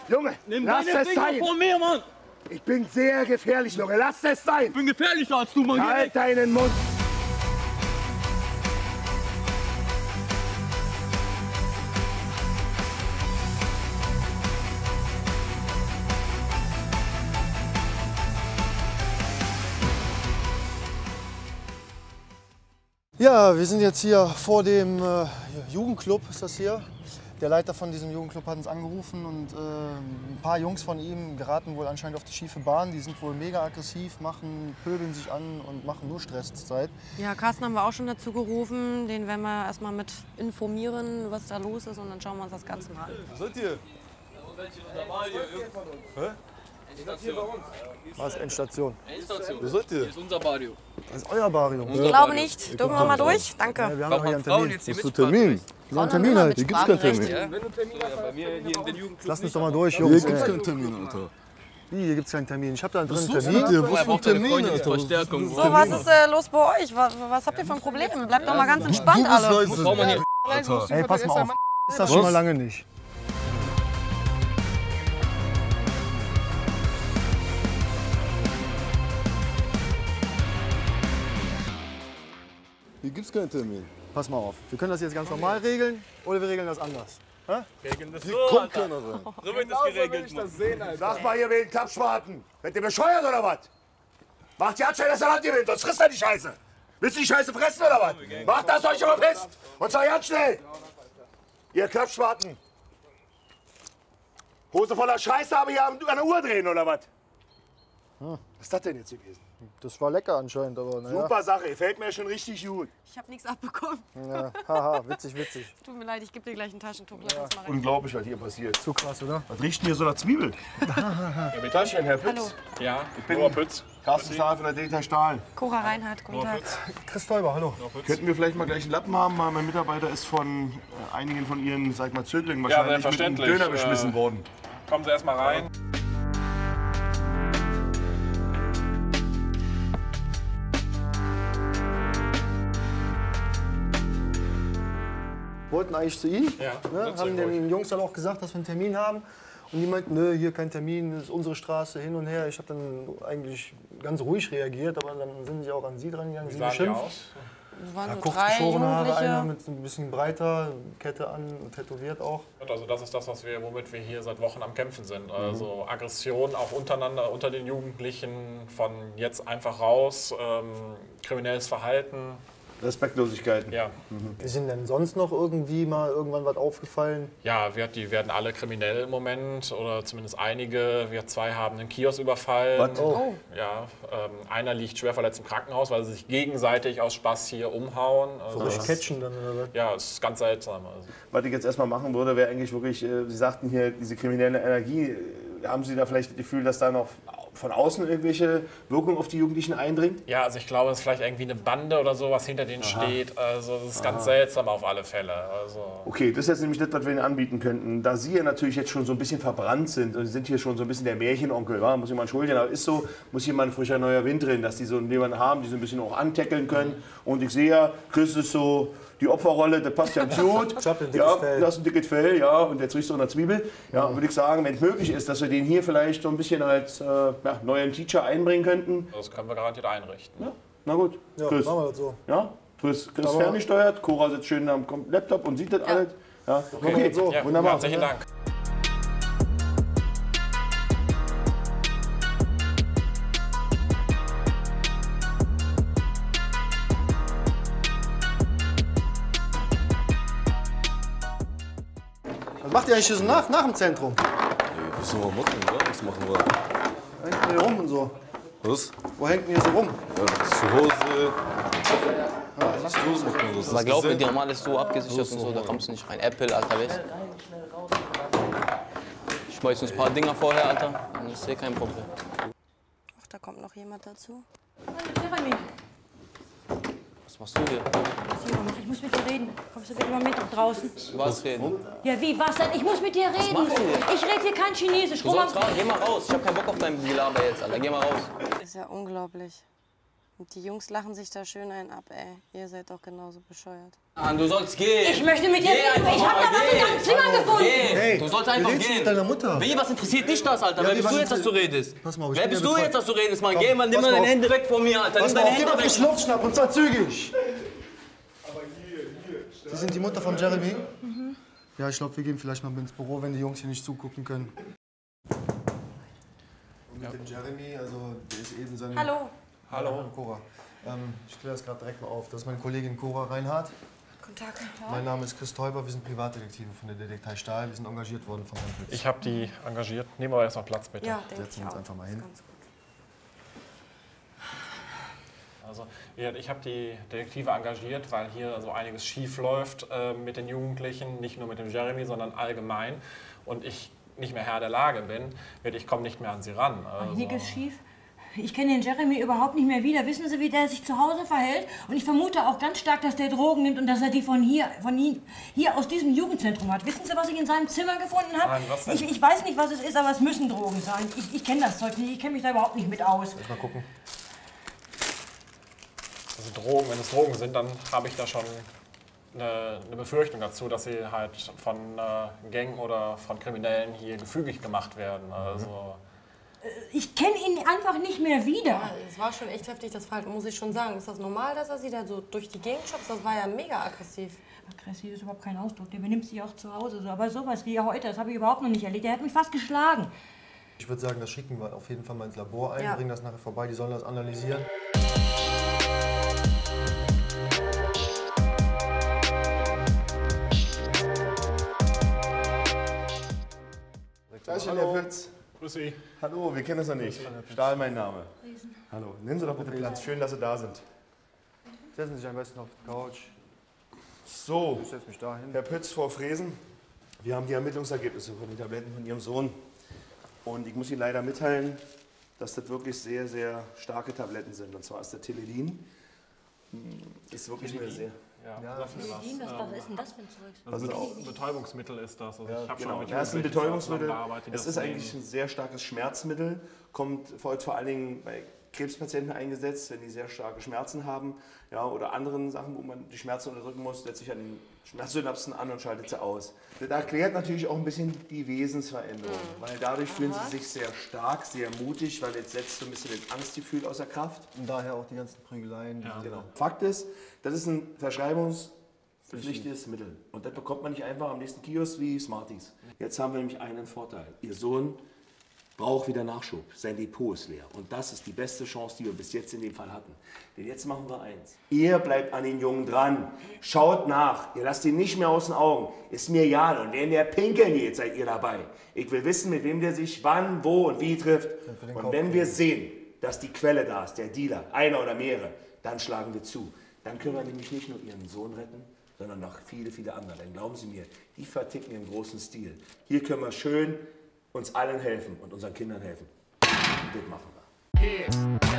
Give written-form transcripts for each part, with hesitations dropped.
Junge, lass es sein! Von mir, Mann! Ich bin sehr gefährlich, Junge, lass es sein! Ich bin gefährlicher als du, Mann! Halt deinen Mund! Ja, wir sind jetzt hier vor dem Jugendclub, ist das hier. Der Leiter von diesem Jugendclub hat uns angerufen und ein paar Jungs von ihm geraten wohl anscheinend auf die schiefe Bahn. Die sind wohl mega aggressiv, pöbeln sich an und machen nur Stress zurzeit. Ja, Carsten haben wir auch schon dazu gerufen. Den werden wir erstmal mit informieren, was da los ist, und dann schauen wir uns das Ganze mal an. Wo seid ihr? Hä? Was? Endstation? Wo seid ihr? Das ist unser Barrio. Das ist euer Barrio. Ich glaube nicht. Dürfen wir mal durch? Danke. Ja, wir haben doch hier einen Termin. Was für Termin? Wir haben einen Termin halt. Hier gibt's keinen Termin. Bei mir hier in den Jugendclub. Lass mich doch mal durch, Hier Jungs. gibt's keinen Termin, Alter. Wie, hier gibt's keinen Termin? Ich hab da drin einen Was Termin. mit dir? Was für ein Termin, Alter? Verstärkung. So, was ist los bei euch? Was habt ihr für ein Problem? Bleibt doch mal ganz entspannt Du bist alle. leise. Alter. Ey, pass mal auf. Ist das schon mal lange nicht. Hier gibt's keinen Termin. Pass mal auf. Wir können das jetzt ganz normal regeln oder wir regeln das anders. Hä? Regeln das Hier so, kommt Alter. keiner rein. So wird das geregelt, Mann. Sag mal, ihr wilden Klappschwarten, seid ihr bescheuert oder was? Macht die Anstrengung, dass ihr Land gewinnt, sonst frisst ihr die Scheiße. Willst du die Scheiße fressen oder was? Macht das, euch aber pisst. Und zwar ganz schnell. Ihr Klappschwarten. Hose voller Scheiße, aber hier an der Uhr drehen oder was? Was ist das denn jetzt gewesen? Das war lecker anscheinend, aber naja. Super Sache, gefällt mir schon richtig gut. Ich habe nichts abbekommen. Ja, haha, witzig, witzig. Tut mir leid, ich gebe dir gleich ein Taschentuch. Lass uns mal rein. Unglaublich, was hier passiert. Zu krass, oder? Was riecht denn hier so nach Zwiebel? Ja, mit Taschen, Herr Pütz. Hallo, Ja, Ich bin Pütz. Carsten Stahl von der Data Stahl. Cora Reinhardt, guten Tag. Chris Täuber, hallo. Könnten wir vielleicht mal gleich einen Lappen haben? Mein Mitarbeiter ist von einigen von Ihren, sag ich mal, Zöglingen wahrscheinlich mit einem selbstverständlich. Döner beschmissen worden. Kommen Sie erst mal rein. Wollten eigentlich zu ihm, Ja, ne? Haben den Jungs dann auch gesagt, dass wir einen Termin haben. Und die meinten, nö, hier kein Termin, das ist unsere Straße, hin und her. Ich habe dann eigentlich ganz ruhig reagiert, aber dann sind sie auch an sie dran gegangen, Wie sie sahen die beschimpft. aus? Wir waren Ja, so kurz drei geschorene Haare, einer Jugendliche. mit ein bisschen breiter, Kette an, tätowiert auch. Also das ist das, womit wir hier seit Wochen am Kämpfen sind. Also Aggression auch untereinander, unter den Jugendlichen, von jetzt einfach raus, kriminelles Verhalten. Respektlosigkeiten. Ja, Ist Ihnen denn sonst noch irgendwie mal irgendwann was aufgefallen? ja, die werden alle kriminell im Moment oder zumindest einige. Wir zwei haben einen Kiosk überfallen. Oh. Ja, einer liegt schwer verletzt im Krankenhaus, weil sie sich gegenseitig aus Spaß hier umhauen. Also Durch Catchen dann oder was? ja, es ist ganz seltsam. Also. Was ich jetzt erstmal machen würde, wäre eigentlich wirklich, Sie sagten hier, diese kriminelle Energie. Haben Sie da vielleicht das Gefühl, dass da noch von außen irgendwelche Wirkung auf die Jugendlichen eindringt? Ja, also ich glaube, es ist vielleicht irgendwie eine Bande oder so, was hinter denen steht. Also das ist ganz seltsam auf alle Fälle. Also Okay, das ist jetzt nämlich das, was wir Ihnen anbieten könnten. Da Sie ja natürlich jetzt schon so ein bisschen verbrannt sind und Sie sind hier schon so ein bisschen der Märchenonkel, wa? Muss ich mal entschuldigen, aber ist so, muss hier mal ein frischer neuer Wind drin, dass die so jemanden haben, die so ein bisschen auch antackeln können. Und ich sehe ja, Chris ist so die Opferrolle, das passt ja gut. Ich hab ein dickes Ja, Fell. du hast ein dickes Fell, ja, und jetzt riechst du nach Zwiebel. Ja, würde ich sagen, wenn es möglich ist, dass wir den hier vielleicht so ein bisschen als neuen Teacher einbringen könnten. das können wir garantiert einrichten. Ja, na gut. Ja, Chris. machen wir das so. Ja, Chris Aber- ferngesteuert, Cora sitzt schön am Laptop und sieht das alles. Ja, okay, so. Ja, wunderbar. herzlichen Dank. Was macht ihr eigentlich hier so nach dem Zentrum? Was sollen wir machen, oder? Was machen wir? Hängt ihr hier rum und so? Was? Wo hängt ihr hier so rum? Ja, zu Hause. Zu Hause macht man das. Aber glaub mir, die gesehen? haben alles so abgesichert und so, da kommst du nicht rein. Apple, Alter, weißt ich schmeiß uns ein paar Dinger vorher, Alter, dann ist hier kein Problem. Ach, da kommt noch jemand dazu. Jeremy, Was machst du hier? ich muss mit dir reden. Kommst du bitte mal mit nach draußen? Was reden? Ja, wie, was denn? Ich muss mit dir reden. machst du hier? Ich rede hier kein Chinesisch. Du sollst raus, geh mal raus. Ich hab keinen Bock auf dein Gelaber jetzt, Alter. Geh mal raus. Ist ja unglaublich. Und die Jungs lachen sich da schön einen ab, ey. Ihr seid doch genauso bescheuert. Du sollst gehen. Ich möchte mit dir reden. Ich habe da was in deinem Zimmer gefunden. Hey, Du sollst einfach gehen. mit deiner Mutter. Wie, was interessiert dich das, Alter? Wer bist du jetzt, dass du redest? Pass mal auf, ich Wer bin bist ja du betreu- jetzt, dass du redest? Mann, Komm, geh mal, nimm pass mal mal deine auf. Hände weg von mir, Alter. Pass Nimm mal deine auf, geh Hände mal weg. frisch Luft schnappen und zwar zügig. Sie sind die Mutter von Jeremy? Ja, ich glaube, wir gehen vielleicht mal ins Büro, wenn die Jungs hier nicht zugucken können. Und mit dem Jeremy, also der ist eben sein... Hallo. Hallo. Cora. Ich kläre das gerade direkt mal auf. Das ist meine Kollegin Cora Reinhardt. Guten Tag. Mein Name ist Chris Täuber, wir sind Privatdetektive von der Detektei Stahl. Wir sind engagiert worden von Herrn Pütz. Ich habe die engagiert. Nehmen wir erstmal Platz, bitte. Ja, denke Setzen ich wir uns auch. einfach mal hin. Ganz gut. Also, ich habe die Detektive engagiert, weil hier so einiges schief läuft mit den Jugendlichen, nicht nur mit dem Jeremy, sondern allgemein. Und ich nicht mehr Herr der Lage bin, ich komme nicht mehr an sie ran. Also, Hier geht's schief. Ich kenne den Jeremy überhaupt nicht mehr wieder. Wissen Sie, wie der sich zu Hause verhält? Und ich vermute auch ganz stark, dass der Drogen nimmt und dass er die von hier aus diesem Jugendzentrum hat. Wissen Sie, was ich in seinem Zimmer gefunden habe? Nein, was denn? Ich weiß nicht, was es ist, aber es müssen Drogen sein. Ich kenne das Zeug nicht. Ich kenne mich da überhaupt nicht mit aus. Mal gucken. Also Drogen, wenn es Drogen sind, dann habe ich da schon eine Befürchtung dazu, dass sie halt von Gängen oder von Kriminellen hier gefügig gemacht werden. Also Ich kenne ihn einfach nicht mehr wieder. Es war schon echt heftig, das Verhalten, muss ich schon sagen. Ist das normal, dass er sie da so durch die Gegend schubst? Das war ja mega aggressiv. Aggressiv ist überhaupt kein Ausdruck. Der benimmt sich auch zu Hause so. Aber sowas wie heute, das habe ich überhaupt noch nicht erlebt. Der hat mich fast geschlagen. Ich würde sagen, das schicken wir auf jeden Fall mal ins Labor ein, Ja. bringen das nachher vorbei, die sollen das analysieren. Gleichen, Herr Pütz. grüß Sie. Hallo, wir kennen uns noch nicht. Stahl, mein Name. Hallo, nehmen Sie doch bitte Platz. Schön, dass Sie da sind. Setzen Sie sich am besten auf die Couch. So, Ich setze mich da hin. Herr Pütz, Frau Fresen, wir haben die Ermittlungsergebnisse von den Tabletten von Ihrem Sohn. Und ich muss Ihnen leider mitteilen, dass das wirklich sehr, sehr starke Tabletten sind. Und zwar ist der Tilidin. Ist wirklich eine sehr... Ja, sag mir was. Was ist denn das für ein Zeug? Also ein Betäubungsmittel ist das. Also ich habe Genau, schon mit das ist ein Jugendlichen Betäubungsmittel. zusammengearbeitet, die Es das ist eigentlich nehmen. ein sehr starkes Schmerzmittel, kommt vor allen Dingen bei Krebspatienten eingesetzt, wenn die sehr starke Schmerzen haben, ja, oder anderen Sachen, wo man die Schmerzen unterdrücken muss, setzt sich an den Schmerzsynapsen an und schaltet sie aus. Das erklärt natürlich auch ein bisschen die Wesensveränderung, weil dadurch fühlen sie sich sehr stark, sehr mutig, weil jetzt setzt so ein bisschen das Angstgefühl außer Kraft. Und daher auch die ganzen Prügeleien. Genau. Fakt ist, das ist ein verschreibungspflichtiges Mittel. Und das bekommt man nicht einfach am nächsten Kiosk wie Smarties. Jetzt haben wir nämlich einen Vorteil. Ihr Sohn braucht wieder Nachschub. Sein Depot ist leer. Und das ist die beste Chance, die wir bis jetzt in dem Fall hatten. Denn jetzt machen wir eins. Ihr bleibt an den Jungen dran. Schaut nach. Ihr lasst ihn nicht mehr aus den Augen. Ist mir egal. Und wenn der pinkeln geht, seid ihr dabei. Ich will wissen, mit wem der sich wann, wo und wie trifft. Und wenn wir sehen, dass die Quelle da ist, der Dealer, einer oder mehrere, dann schlagen wir zu. Dann können wir nämlich nicht nur Ihren Sohn retten, sondern noch viele, viele andere. Denn glauben Sie mir, die verticken im großen Stil. Hier können wir schön uns allen helfen und unseren Kindern helfen. Und das machen wir. Here's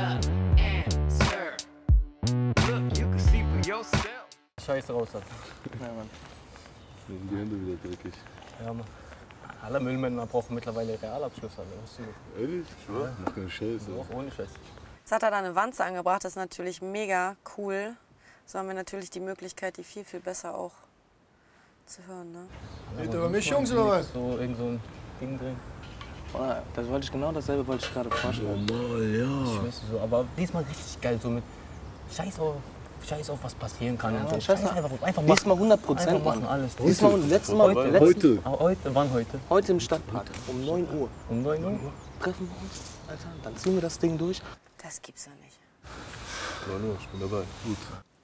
the answer. Look, you can see for yourself. Scheiße raus hat. Ja, Mann. Die Hände wieder dreckig. Ja, Mann. Alle Müllmänner brauchen mittlerweile Realabschlüsse. Also. Ehrlich? Ich schwör? Mach keine Scheiße. Auch ohne Scheiß. Jetzt hat er da eine Wanze angebracht, das ist natürlich mega cool. So haben wir natürlich die Möglichkeit, die viel, viel besser auch zu hören. Ne? Geht über mich, Jungs, oder was? So irgend so ein Ding drin. Das wollte ich genau dasselbe wollte ich gerade vorstellen. Normal, ja. Ich weiß nicht so, aber diesmal richtig geil, so mit Scheiß auf was passieren kann. und so. Scheiß einfach machen. Diesmal 100%, Einfach machen Mann. alles. Diesmal und letztes Mal. Heute. Wann heute? Heute im Stadtpark um 9 Uhr. Um 9 Uhr? Treffen wir uns, Alter. Dann ziehen wir das Ding durch. Das gibt's ja nicht. Ja, nur, ich bin dabei. Gut.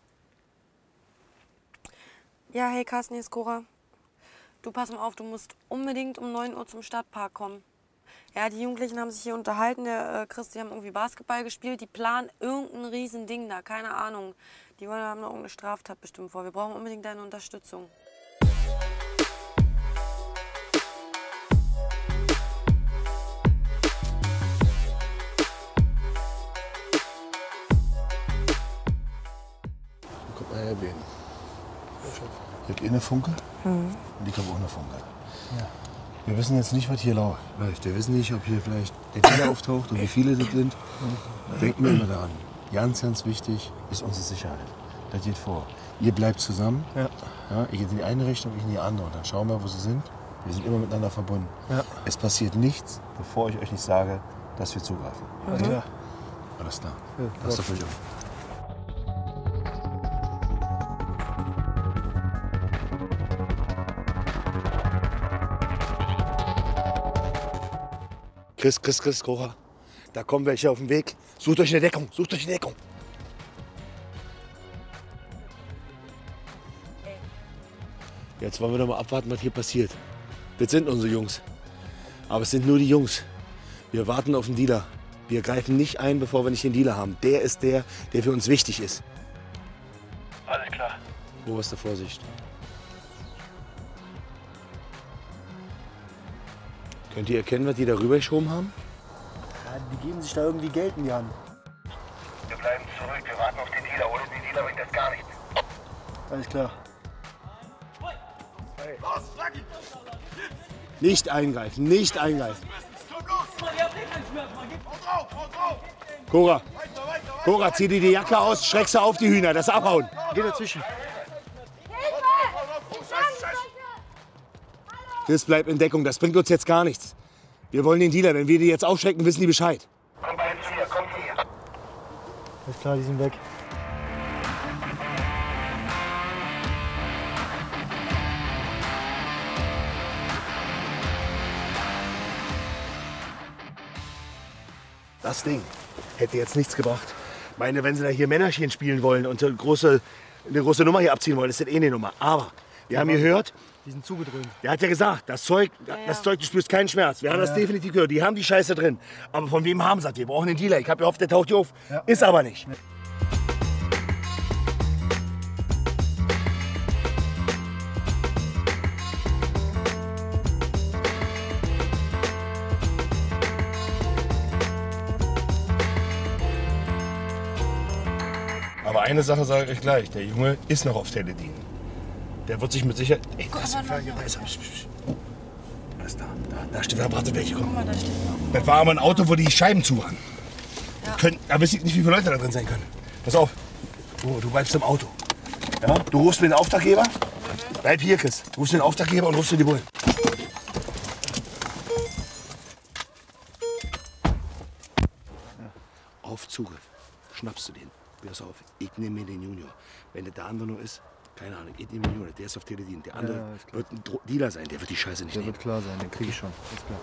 Ja, hey Carsten, hier ist Cora. Du, pass mal auf, du musst unbedingt um 9 Uhr zum Stadtpark kommen. Ja, die Jugendlichen haben sich hier unterhalten, der Chris, die haben irgendwie Basketball gespielt, die planen irgendein Riesending da, keine Ahnung. Die haben noch irgendeine Straftat bestimmt vor. Wir brauchen unbedingt deine Unterstützung. Guck mal her, Ben. Ich hab eine Funke und ich habe auch eine Funke. Wir wissen jetzt nicht, was hier läuft. Wir wissen nicht, ob hier vielleicht der Dealer auftaucht und wie viele das sind. Denken wir immer daran. ganz, ganz wichtig ist unsere Sicherheit. Das geht vor. Ihr bleibt zusammen. Ja. Ja, ihr geht in die eine Richtung, ich in die andere. Und dann schauen wir, wo sie sind. Wir sind immer miteinander verbunden. Ja. Es passiert nichts, bevor ich euch nicht sage, dass wir zugreifen. Mhm. Ja. Alles klar. Ja, passt auf euch auf. Chris, Cora. Da kommen welche auf den Weg. Sucht euch eine Deckung, Jetzt wollen wir doch mal abwarten, was hier passiert. Das sind unsere Jungs. Aber es sind nur die Jungs. Wir warten auf den Dealer. Wir greifen nicht ein, bevor wir nicht den Dealer haben. Der ist der für uns wichtig ist. Alles klar. Oberste Vorsicht. Könnt ihr erkennen, was die da rüber geschoben haben? Ja, die geben sich da irgendwie Geld in die Hand. Wir bleiben zurück, wir warten auf den Dealer. Ohne den Dealer bringt das gar nichts. Alles klar. Nicht eingreifen, nicht eingreifen. Cora, zieh dir die Jacke aus, schreck sie auf die Hühner, das abhauen. Geh dazwischen. Chris, bleib in Deckung, das bringt uns jetzt gar nichts. Wir wollen den Dealer, wenn wir die jetzt aufschrecken, wissen die Bescheid. Komm bei zu mir, komm zu mir. Alles klar, die sind weg. Das Ding hätte jetzt nichts gebracht. Ich meine, wenn sie da hier Männerchen spielen wollen und eine große Nummer hier abziehen wollen, ist das eh eine Nummer. Aber wir haben gehört, die sind zugedröhnt. Der hat ja gesagt, das Zeug, du spürst keinen Schmerz. Wir haben das definitiv gehört. Die haben die Scheiße drin. Aber von wem haben sie das? Wir brauchen den Dealer. Ich habe gehofft, der taucht hier auf. Ja. Ist aber nicht. Ja. Aber eine Sache sage ich euch gleich. Der Junge ist noch auf Teledin. Der wird sich mit Sicherheit... Ey, das ist da steht, da wartet welche. Guck mal, da steht. Das war aber ein Auto, wo die Scheiben zu waren. Ja. Da weiß ich nicht, wie viele Leute da drin sein können. Pass auf. Du bleibst im Auto. Ja? Du rufst mir den Auftraggeber. Bleib hier, Chris. Du rufst den Auftraggeber und rufst dir die Bullen. Auf Zugriff. Schnappst du den. Pass auf. Ich nehme mir den Junior. Wenn der andere nur ist, keine Ahnung, ich nehme den Junior. Der ist auf Teledin. Der andere wird ein Dealer sein. Der wird die Scheiße nicht nehmen. Der wird klar sein. Den kriege ich schon. Ist klar.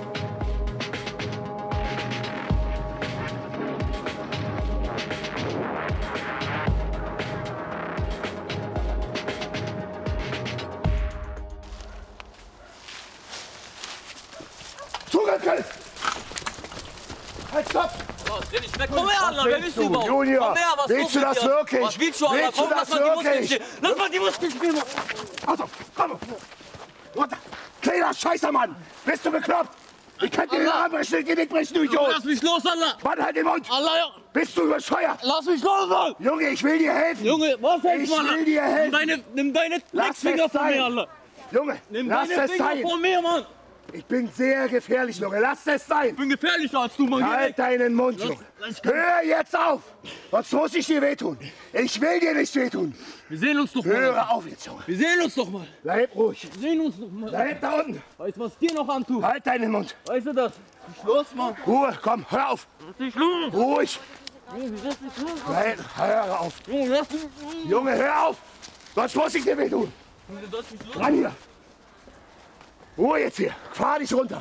Zugriff! Halt, stopp! Komm her, Alter, wer bist du überhaupt? Junior, Komm her, was willst du das wirklich? Was willst du, Alter? Komm, lass mal die Muskeln stehen. Lass mal die Muskeln stehen. Also, komm! Runter! Kleiner Scheißer, Mann! Bist du bekloppt? Ich kann dir den Arm brechen, den Genick brechen, du Idiot! Lass mich los, Alter! Mann, halt den Mund! Allah, ja. Bist du überscheuert? Lass mich los, Mann! Junge, ich will dir helfen! Junge, was helfen, Alter? Ich will dir helfen! Nimm deine Drecksfinger von mir, Alter! Junge, nimm lass deine es Finger sein! von mir, Mann! Ich bin sehr gefährlich, Junge. Lass es sein! Ich bin gefährlicher als du, Mann! Halt deinen Mund, Junge! Hör jetzt auf! Sonst muss ich dir wehtun! Ich will dir nicht wehtun! Wir sehen uns doch mal! Hör auf jetzt, Junge! Wir sehen uns doch mal! Bleib ruhig! Wir sehen uns doch mal! Bleib da unten! Weißt du, was dir noch antut? Halt deinen Mund! Weißt du das? Lass mich los, Mann! Ruhe, komm, hör auf! Lass mich los! Ruhig! Junge, lass mich los! Nein, hör auf! Junge, lass mich los! Junge, hör auf! Sonst muss ich dir wehtun! Junge, lass mich los! Ran hier! Ruhe jetzt hier! Fahr dich runter!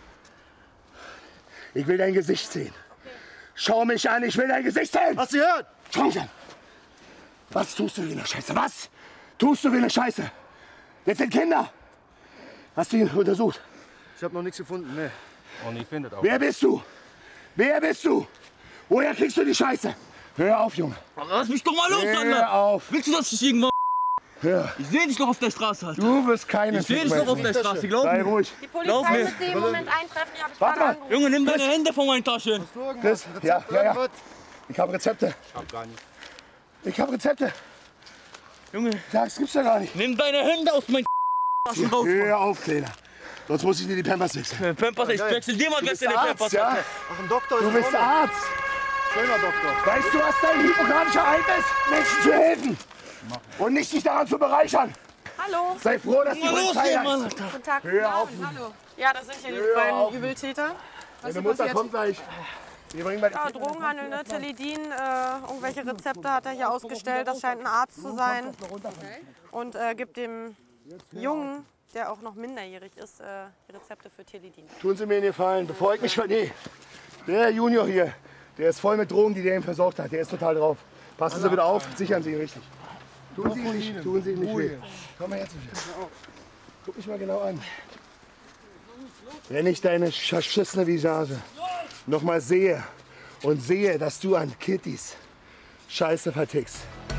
Ich will dein Gesicht sehen. Schau mich an, ich will dein Gesicht sehen! Hast du gehört? Schau mich an! Was tust du wie eine Scheiße? Was tust du wie eine Scheiße? Jetzt sind Kinder! Hast du ihn untersucht? Ich habe noch nichts gefunden, ne. Und ich finde auch. Wer bist du? Wer bist du? Woher kriegst du die Scheiße? Hör auf, Junge! Lass mich doch mal los, Alter! Hör auf! Willst du, dass ich irgendwann... Hör! Ich seh dich doch auf der Straße, Alter! Du bist keine... Ich seh dich doch auf der Straße, glaub mir! Sei ruhig! Die Polizei müsste im Moment eintreffen, die habe ich gerade angerufen. Junge, nimm deine Hände von meinen Taschen! Chris, ja. Ich habe Rezepte. Ich hab gar nicht. Ich habe Rezepte. Junge, das gibt's ja gar nicht. Nimm deine Hände aus meinen Taschen raus! Hör auf, Kleiner! Sonst muss ich dir die Pampers wechseln. Pampers, ich wechsel dir mal gleich deine Pampers. Ja? Ach, ein Doktor ist Du bist Arzt! Schöner Doktor. Weißt du, was dein hippokratischer Eid ist? Menschen zu helfen und nicht sich daran zu bereichern. Hallo. Sei froh, dass die Polizei da ist. Guten Tag. Hör auf. Hallo. Ja, das sind hier die beiden Übeltäter. Was Deine ist Mutter passiert? kommt gleich. Wir bringen mal Ja, Drogenhandel, ne? Teledin, irgendwelche Rezepte hat er hier ausgestellt. Das scheint ein Arzt zu sein. Und gibt dem Jungen, der auch noch minderjährig ist, die Rezepte für Teledin. Tun Sie mir einen Gefallen, bevor ich mich verliere. Der Junior hier, der ist voll mit Drogen, die der ihm versorgt hat. Der ist total drauf. Passen Sie bitte auf, sichern Sie ihn richtig. Tun Sie ihn nicht weh. Komm mal her zu mir. Guck mich mal genau an. Wenn ich deine verschissene Visage noch mal sehe und sehe, dass du an Kittys Scheiße vertickst.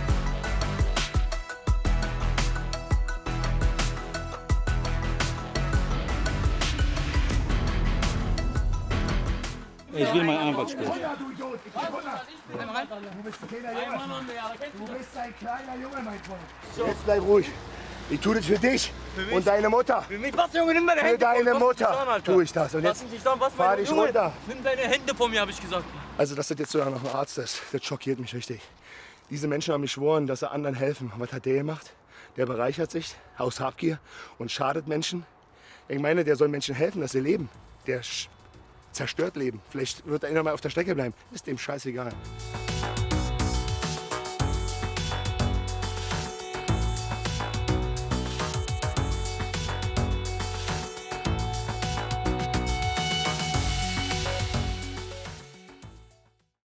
Ich will meinen Anwalt sprechen. Du bist ein kleiner Junge, mein Freund. Jetzt bleib ruhig. Ich tue das für dich und deine Mutter. Für mich, was, Junge, nimm meine Für Hände von mir. deine Was hast du getan, Mutter Alter? tue ich das. Und Was jetzt hast du getan? Was, fahr meine dich Junge? runter. Nimm deine Hände von mir, habe ich gesagt. Also, dass das jetzt sogar noch ein Arzt ist, das schockiert mich richtig. Diese Menschen haben geschworen, dass sie anderen helfen. Was hat der gemacht? Der bereichert sich aus Habgier und schadet Menschen. Ich meine, der soll Menschen helfen, dass sie leben. Der zerstört Leben. Vielleicht wird einer mal auf der Strecke bleiben. Ist dem scheißegal.